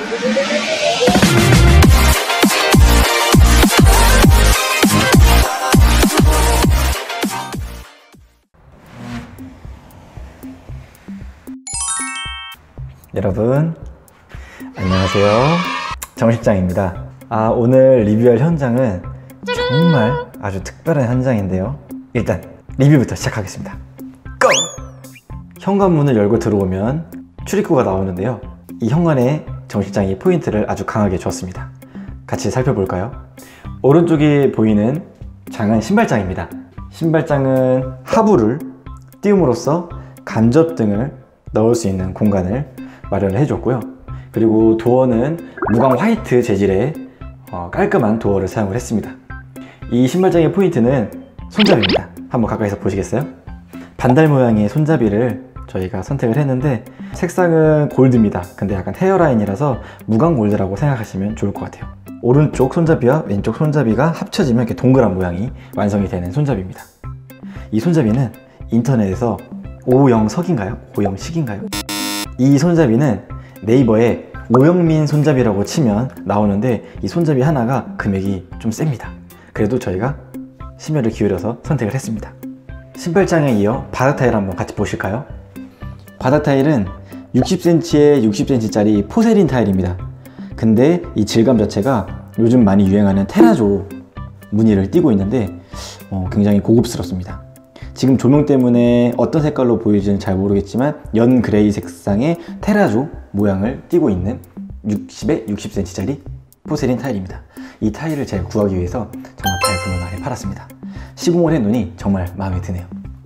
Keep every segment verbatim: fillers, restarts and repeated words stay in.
여러분 안녕하세요, 정 실장입니다. 아, 오늘 리뷰할 현장은 정말 아주 특별한 현장인데요. 일단 리뷰부터 시작하겠습니다. 고! 현관문을 열고 들어오면 출입구가 나오는데요. 이 현관에 정 실장이 포인트를 아주 강하게 주었습니다. 같이 살펴볼까요? 오른쪽에 보이는 장은 신발장입니다. 신발장은 하부를 띄움으로써 간접등을 넣을 수 있는 공간을 마련을 해줬고요. 그리고 도어는 무광 화이트 재질의 어, 깔끔한 도어를 사용을 했습니다. 이 신발장의 포인트는 손잡이입니다. 한번 가까이서 보시겠어요? 반달 모양의 손잡이를 저희가 선택을 했는데 색상은 골드입니다. 근데 약간 헤어라인이라서 무광 골드라고 생각하시면 좋을 것 같아요. 오른쪽 손잡이와 왼쪽 손잡이가 합쳐지면 이렇게 동그란 모양이 완성이 되는 손잡이입니다. 이 손잡이는 인터넷에서 오영석인가요? 오영식인가요? 이 손잡이는 네이버에 오영민 손잡이라고 치면 나오는데 이 손잡이 하나가 금액이 좀 셉니다. 그래도 저희가 심혈을 기울여서 선택을 했습니다. 신발장에 이어 바닥 타일 한번 같이 보실까요? 바닥 타일은 육십 센티미터에 육십 센티미터짜리 포세린 타일입니다. 근데 이 질감 자체가 요즘 많이 유행하는 테라조 무늬를 띠고 있는데 어, 굉장히 고급스럽습니다. 지금 조명 때문에 어떤 색깔로 보이지는 잘 모르겠지만 연 그레이 색상의 테라조 모양을 띠고 있는 육십에 육십 센티미터짜리 포세린 타일입니다. 이 타일을 제가 구하기 위해서 정말 발품을 많이 팔았습니다. 시공을 해놓으니 정말 마음에 드네요.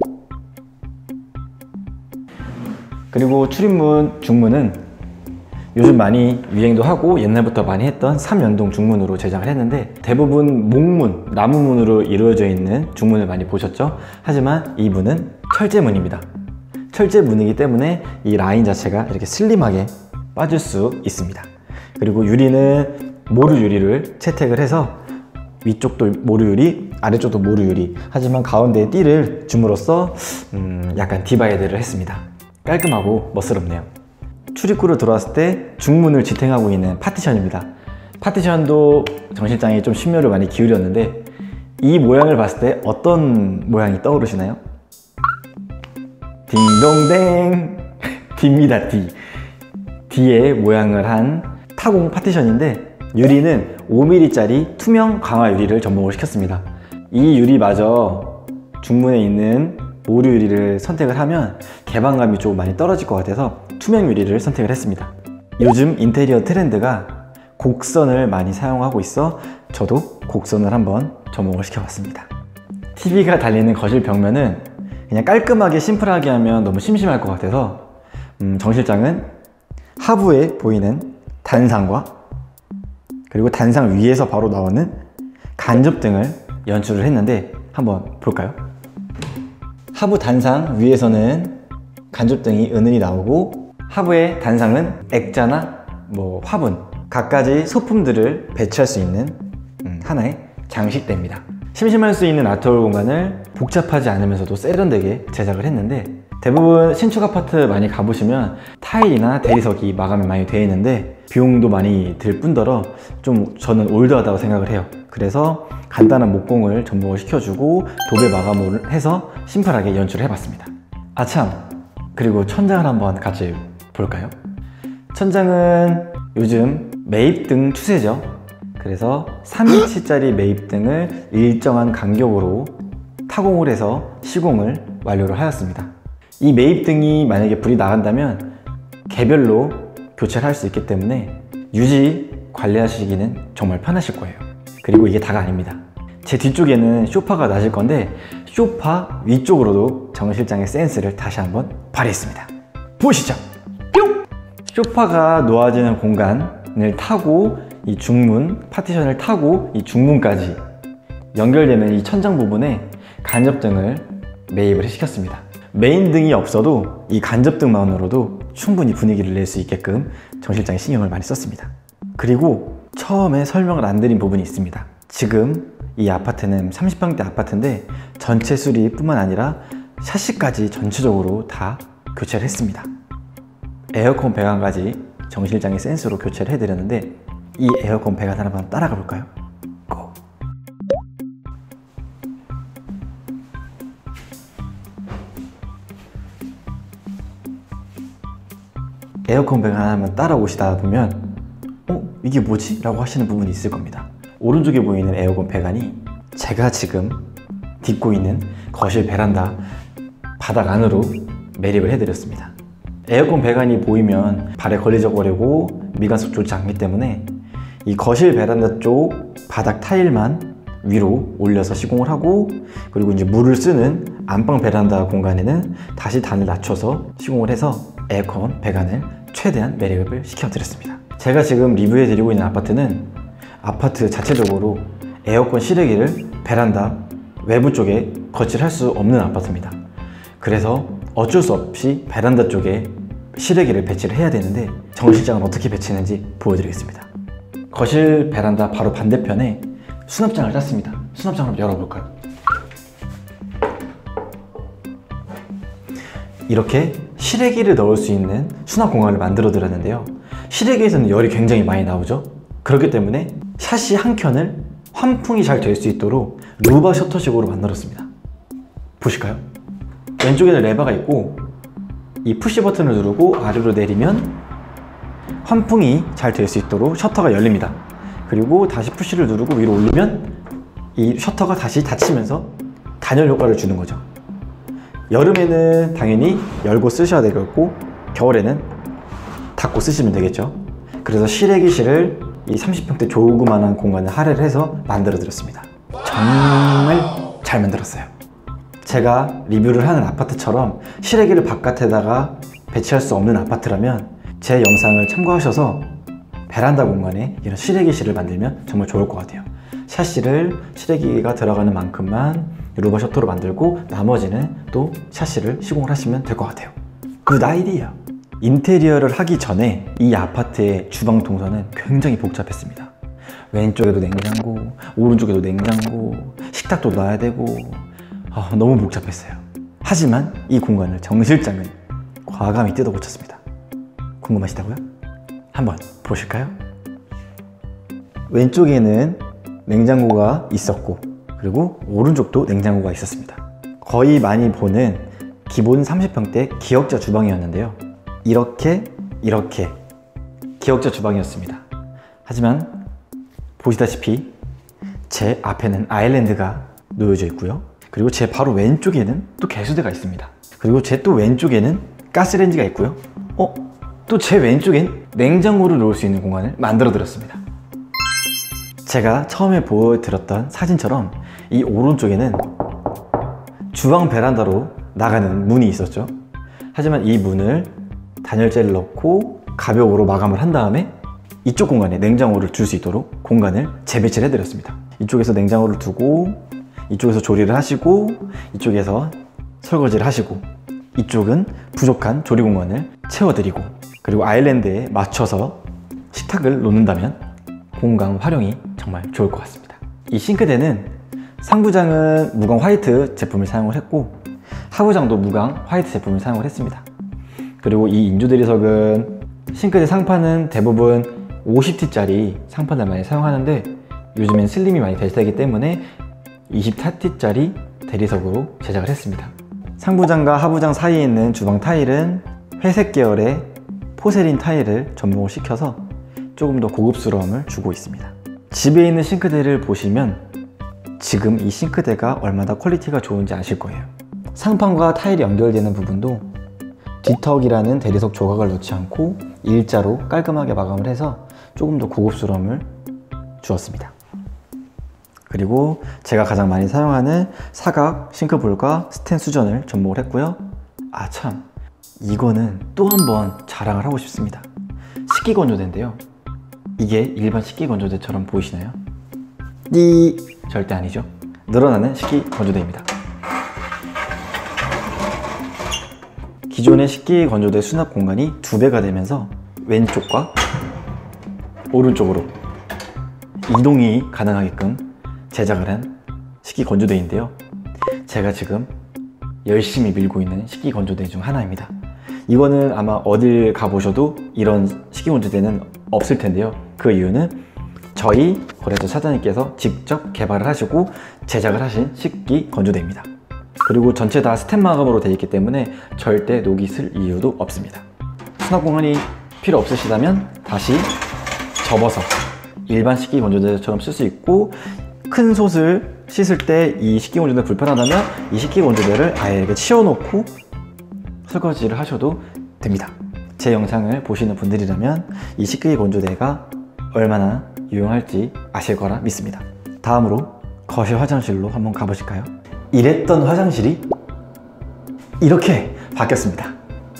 그리고 출입문, 중문은 요즘 많이 유행도 하고 옛날부터 많이 했던 삼 연동 중문으로 제작을 했는데 대부분 목문, 나무문으로 이루어져 있는 중문을 많이 보셨죠? 하지만 이 문은 철제문입니다. 철제문이기 때문에 이 라인 자체가 이렇게 슬림하게 빠질 수 있습니다. 그리고 유리는 모루 유리를 채택을 해서 위쪽도 모루 유리, 아래쪽도 모루 유리, 하지만 가운데에 띠를 줌으로써 음, 약간 디바이드를 했습니다. 깔끔하고 멋스럽네요. 출입구로 들어왔을 때 중문을 지탱하고 있는 파티션입니다. 파티션도 정 실장이 좀 심혈을 많이 기울였는데 이 모양을 봤을 때 어떤 모양이 떠오르시나요? 딩동댕! D입니다, D. D의 모양을 한 타공 파티션인데 유리는 오 밀리미터짜리 투명 강화 유리를 접목을 시켰습니다. 이 유리마저 중문에 있는 모루 유리를 선택을 하면 개방감이 좀 많이 떨어질 것 같아서 투명 유리를 선택을 했습니다. 요즘 인테리어 트렌드가 곡선을 많이 사용하고 있어 저도 곡선을 한번 접목을 시켜봤습니다. 티비가 달리는 거실 벽면은 그냥 깔끔하게 심플하게 하면 너무 심심할 것 같아서 음, 정 실장은 하부에 보이는 단상과 그리고 단상 위에서 바로 나오는 간접등을 연출을 했는데 한번 볼까요? 하부 단상 위에서는 간접등이 은은히 나오고 하부의 단상은 액자나 뭐 화분, 갖가지 소품들을 배치할 수 있는 음, 하나의 장식대입니다. 심심할 수 있는 아트홀 공간을 복잡하지 않으면서도 세련되게 제작을 했는데 대부분 신축 아파트 많이 가보시면 타일이나 대리석이 마감이 많이 되어 있는데 비용도 많이 들 뿐더러 좀 저는 올드하다고 생각을 해요. 그래서 간단한 목공을 접목을 시켜주고 도배 마감을 해서 심플하게 연출을 해봤습니다. 아참! 그리고 천장을 한번 같이 볼까요? 천장은 요즘 매입등 추세죠. 그래서 삼 인치짜리 매입등을 일정한 간격으로 타공을 해서 시공을 완료를 하였습니다. 이 매입등이 만약에 불이 나간다면 개별로 교체를 할 수 있기 때문에 유지 관리하시기는 정말 편하실 거예요. 그리고 이게 다가 아닙니다. 제 뒤쪽에는 소파가 놔질 건데 소파 위쪽으로도 정 실장의 센스를 다시 한번 발휘했습니다. 보시죠! 뿅! 소파가 놓아지는 공간을 타고 이 중문, 파티션을 타고 이 중문까지 연결되는 이 천장 부분에 간접등을 매입을 시켰습니다. 메인 등이 없어도 이 간접등만으로도 충분히 분위기를 낼 수 있게끔 정 실장이 신경을 많이 썼습니다. 그리고 처음에 설명을 안 드린 부분이 있습니다. 지금 이 아파트는 삼십 평대 아파트인데 전체 수리뿐만 아니라 샤시까지 전체적으로 다 교체를 했습니다. 에어컨 배관까지 정 실장의 센스로 교체를 해드렸는데 이 에어컨 배관 하나만 따라가 볼까요? 고! 에어컨 배관 하나만 따라오시다 보면 어? 이게 뭐지? 라고 하시는 부분이 있을 겁니다. 오른쪽에 보이는 에어컨 배관이 제가 지금 딛고 있는 거실 베란다 바닥 안으로 매립을 해드렸습니다. 에어컨 배관이 보이면 발에 걸리적거리고 미간속 좋지 않기 때문에 이 거실 베란다 쪽 바닥 타일만 위로 올려서 시공을 하고, 그리고 이제 물을 쓰는 안방 베란다 공간에는 다시 단을 낮춰서 시공을 해서 에어컨 배관을 최대한 매립을 시켜드렸습니다. 제가 지금 리뷰해 드리고 있는 아파트는 아파트 자체적으로 에어컨 실외기를 베란다 외부 쪽에 거치할 수 없는 아파트입니다. 그래서 어쩔 수 없이 베란다 쪽에 실외기를 배치를 해야 되는데 정 실장은 어떻게 배치했는지 보여드리겠습니다. 거실 베란다 바로 반대편에 수납장을 짰습니다. 수납장을 열어볼까요? 이렇게 실외기를 넣을 수 있는 수납 공간을 만들어 드렸는데요. 실외기에서는 열이 굉장히 많이 나오죠. 그렇기 때문에 샤시 한 켠을 환풍이 잘 될 수 있도록 루바 셔터식으로 만들었습니다. 보실까요? 왼쪽에는 레버가 있고 이 푸시 버튼을 누르고 아래로 내리면 환풍이 잘 될 수 있도록 셔터가 열립니다. 그리고 다시 푸시를 누르고 위로 올리면 이 셔터가 다시 닫히면서 단열 효과를 주는 거죠. 여름에는 당연히 열고 쓰셔야 되겠고 겨울에는 닫고 쓰시면 되겠죠. 그래서 실외기실을 이 삼십 평대 조그만한 공간을 할애를 해서 만들어 드렸습니다. 정말 잘 만들었어요. 제가 리뷰를 하는 아파트처럼 실외기를 바깥에다가 배치할 수 없는 아파트라면 제 영상을 참고하셔서 베란다 공간에 이런 실외기실을 만들면 정말 좋을 것 같아요. 샤시를 실외기가 들어가는 만큼만 루버 셔터로 만들고 나머지는 또 샤시를 시공을 하시면 될 것 같아요. 굿 아이디어! 인테리어를 하기 전에 이 아파트의 주방 동선은 굉장히 복잡했습니다. 왼쪽에도 냉장고, 오른쪽에도 냉장고, 식탁도 놔야 되고 어, 너무 복잡했어요. 하지만 이 공간을 정 실장은 과감히 뜯어 고쳤습니다. 궁금하시다고요? 한번 보실까요? 왼쪽에는 냉장고가 있었고 그리고 오른쪽도 냉장고가 있었습니다. 거의 많이 보는 기본 삼십 평대 기역자 주방이었는데요. 이렇게 이렇게 기역자 주방이었습니다. 하지만 보시다시피 제 앞에는 아일랜드가 놓여져 있고요. 그리고 제 바로 왼쪽에는 또 개수대가 있습니다. 그리고 제 또 왼쪽에는 가스레인지가 있고요. 어? 또 제 왼쪽엔 냉장고를 놓을 수 있는 공간을 만들어 드렸습니다. 제가 처음에 보여드렸던 사진처럼 이 오른쪽에는 주방 베란다로 나가는 문이 있었죠. 하지만 이 문을 단열재를 넣고 가벽으로 마감을 한 다음에 이쪽 공간에 냉장고를 둘 수 있도록 공간을 재배치를 해드렸습니다. 이쪽에서 냉장고를 두고 이쪽에서 조리를 하시고 이쪽에서 설거지를 하시고 이쪽은 부족한 조리 공간을 채워드리고 그리고 아일랜드에 맞춰서 식탁을 놓는다면 공간 활용이 정말 좋을 것 같습니다. 이 싱크대는 상부장은 무광 화이트 제품을 사용을 했고 하부장도 무광 화이트 제품을 사용을 했습니다. 그리고 이 인조 대리석은 싱크대 상판은 대부분 오십 티짜리 상판을 많이 사용하는데 요즘엔 슬림이 많이 대세이기 때문에 이십사 티짜리 대리석으로 제작을 했습니다. 상부장과 하부장 사이에 있는 주방 타일은 회색 계열의 포세린 타일을 접목을 시켜서 조금 더 고급스러움을 주고 있습니다. 집에 있는 싱크대를 보시면 지금 이 싱크대가 얼마나 퀄리티가 좋은지 아실 거예요. 상판과 타일이 연결되는 부분도 뒤턱이라는 대리석 조각을 넣지 않고 일자로 깔끔하게 마감을 해서 조금 더 고급스러움을 주었습니다. 그리고 제가 가장 많이 사용하는 사각 싱크볼과 스텐 수전을 접목을 했고요. 아 참, 이거는 또 한 번 자랑을 하고 싶습니다. 식기건조대인데요. 이게 일반 식기건조대처럼 보이시나요? 이 절대 아니죠. 늘어나는 식기건조대입니다. 기존의 식기건조대 수납 공간이 두 배가 되면서 왼쪽과 오른쪽으로 이동이 가능하게끔 제작을 한 식기건조대인데요. 제가 지금 열심히 밀고 있는 식기건조대 중 하나입니다. 이거는 아마 어딜 가보셔도 이런 식기건조대는 없을 텐데요. 그 이유는 저희 거래소 사장님께서 직접 개발을 하시고 제작을 하신 식기건조대입니다. 그리고 전체 다 스텐 마감으로 되어 있기 때문에 절대 녹이 슬 이유도 없습니다. 수납 공간이 필요 없으시다면 다시 접어서 일반 식기건조대처럼 쓸 수 있고, 큰 솥을 씻을 때 이 식기건조대 불편하다면 이 식기건조대를 아예 이렇게 치워놓고 설거지를 하셔도 됩니다. 제 영상을 보시는 분들이라면 이 식기건조대가 얼마나 유용할지 아실 거라 믿습니다. 다음으로 거실 화장실로 한번 가보실까요? 이랬던 화장실이 이렇게 바뀌었습니다.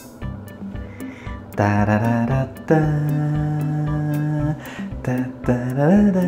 따라라라따 따따라라라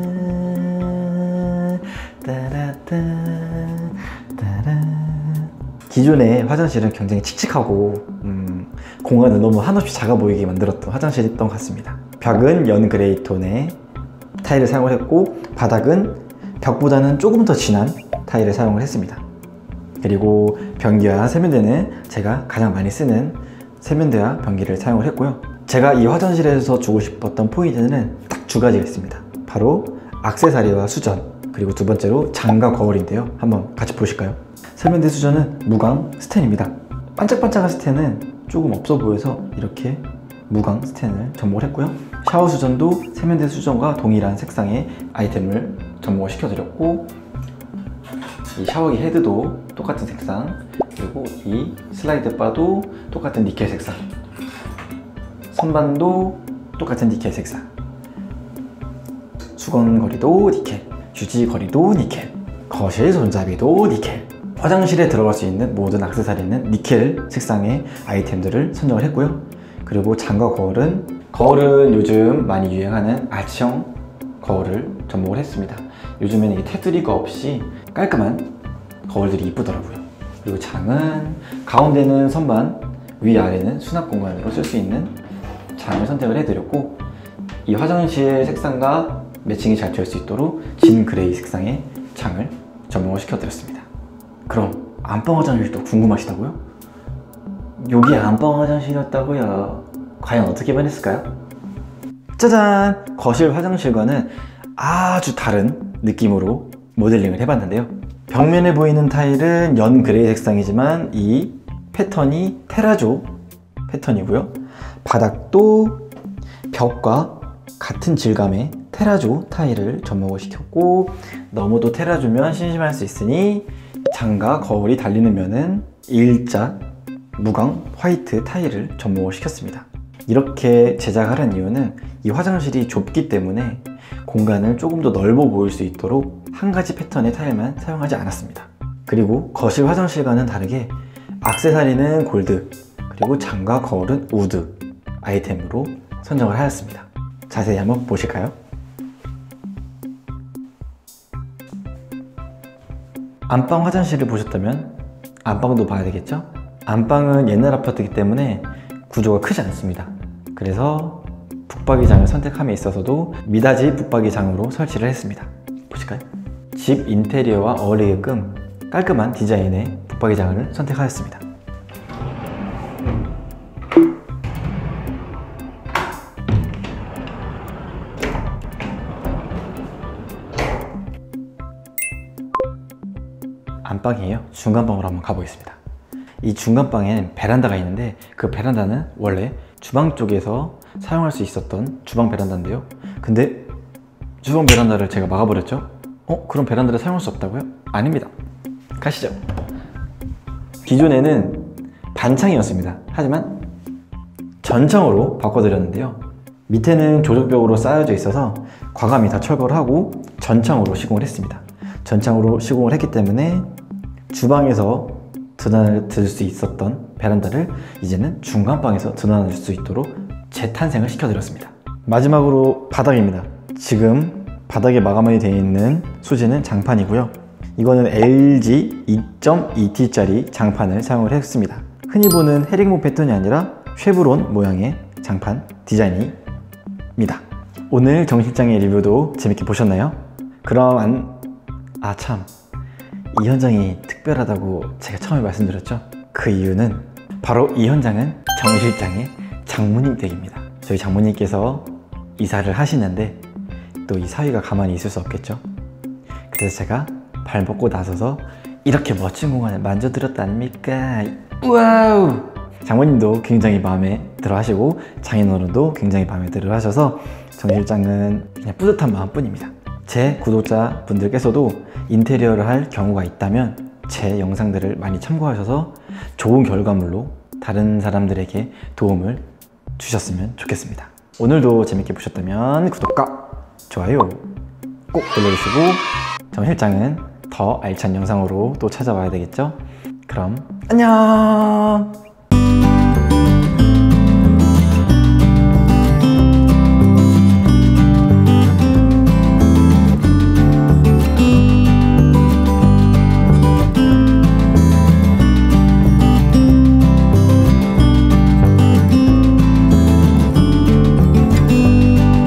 따라따 따라. 기존의 화장실은 굉장히 칙칙하고 음, 공간을 너무 한없이 작아 보이게 만들었던 화장실이었던 것 같습니다. 벽은 연 그레이 톤의 타일을 사용을 했고, 바닥은 벽보다는 조금 더 진한 타일을 사용을 했습니다. 그리고 변기와 세면대는 제가 가장 많이 쓰는 세면대와 변기를 사용을 했고요. 제가 이 화장실에서 주고 싶었던 포인트는 딱 두 가지가 있습니다. 바로 액세서리와 수전, 그리고 두 번째로 장과 거울인데요. 한번 같이 보실까요? 세면대 수전은 무광 스텐입니다. 반짝반짝한 스텐은 조금 없어 보여서 이렇게 무광 스텐을 접목을 했고요. 샤워 수전도 세면대 수전과 동일한 색상의 아이템을 접목을 시켜드렸고, 이 샤워기 헤드도 똑같은 색상, 그리고 이 슬라이드 바도 똑같은 니켈 색상, 선반도 똑같은 니켈 색상, 수건거리도 니켈, 휴지거리도 니켈, 거실 손잡이도 니켈. 화장실에 들어갈 수 있는 모든 액세서리는 니켈 색상의 아이템들을 선정을 했고요. 그리고 장과 거울은 거울은 요즘 많이 유행하는 아치형 거울을 접목을 했습니다. 요즘에는 이 테두리가 없이 깔끔한 거울들이 이쁘더라고요. 그리고 장은 가운데는 선반, 위아래는 수납 공간으로 쓸 수 있는 장을 선택을 해드렸고, 이 화장실 색상과 매칭이 잘 될 수 있도록 진 그레이 색상의 장을 접목을 시켜드렸습니다. 그럼 안방 화장실도 궁금하시다고요? 여기 안방 화장실이었다고요? 과연 어떻게 변했을까요? 짜잔! 거실 화장실과는 아주 다른 느낌으로 모델링을 해봤는데요. 벽면에 보이는 타일은 연 그레이 색상이지만 이 패턴이 테라조 패턴이고요. 바닥도 벽과 같은 질감의 테라조 타일을 접목을 시켰고, 너무도 테라조면 심심할 수 있으니 장과 거울이 달리는 면은 일자 무광 화이트 타일을 접목을 시켰습니다. 이렇게 제작하는 이유는 이 화장실이 좁기 때문에 공간을 조금 더 넓어 보일 수 있도록 한 가지 패턴의 타일만 사용하지 않았습니다. 그리고 거실 화장실과는 다르게 액세서리는 골드, 그리고 장과 거울은 우드 아이템으로 선정을 하였습니다. 자세히 한번 보실까요? 안방 화장실을 보셨다면 안방도 봐야 되겠죠? 안방은 옛날 아파트이기 때문에 구조가 크지 않습니다. 그래서 북박이장을 선택함에 있어서도 미닫이 북박이장으로 설치를 했습니다. 보실까요? 집 인테리어와 어울리게끔 깔끔한 디자인의 북박이장을 선택하였습니다. 안방이에요. 중간방으로 한번 가보겠습니다. 이 중간방엔 베란다가 있는데, 그 베란다는 원래 주방 쪽에서 사용할 수 있었던 주방 베란다인데요. 근데 주방 베란다를 제가 막아버렸죠? 어? 그럼 베란다를 사용할 수 없다고요? 아닙니다. 가시죠. 기존에는 반창이었습니다. 하지만 전창으로 바꿔드렸는데요. 밑에는 조적벽으로 쌓여져 있어서 과감히 다 철거를 하고 전창으로 시공을 했습니다. 전창으로 시공을 했기 때문에 주방에서 드난을 들 수 있었던 베란다를 이제는 중간방에서 드난을 수 있도록 재탄생을 시켜드렸습니다. 마지막으로 바닥입니다. 지금 바닥에 마감이 되어 있는 소재는 장판이고요. 이거는 엘지 이 점 이 티짜리 장판을 사용을 했습니다. 흔히 보는 헤링본 패턴이 아니라 쉐브론 모양의 장판 디자인입니다. 오늘 정실장의 리뷰도 재밌게 보셨나요? 그럼 안... 아 참, 이 현장이 특별하다고 제가 처음에 말씀드렸죠? 그 이유는 바로 이 현장은 정 실장의 장모님 댁입니다. 저희 장모님께서 이사를 하시는데 또 이 사위가 가만히 있을 수 없겠죠. 그래서 제가 발 벗고 나서서 이렇게 멋진 공간을 만져드렸다 아닙니까? 와우! 장모님도 굉장히 마음에 들어 하시고 장인어른도 굉장히 마음에 들어 하셔서 정 실장은 그냥 뿌듯한 마음뿐입니다. 제 구독자 분들께서도 인테리어를 할 경우가 있다면 제 영상들을 많이 참고하셔서 좋은 결과물로 다른 사람들에게 도움을 주셨으면 좋겠습니다. 오늘도 재밌게 보셨다면 구독과 좋아요 꼭 눌러주시고 정 실장은 더 알찬 영상으로 또 찾아와야 되겠죠? 그럼 안녕!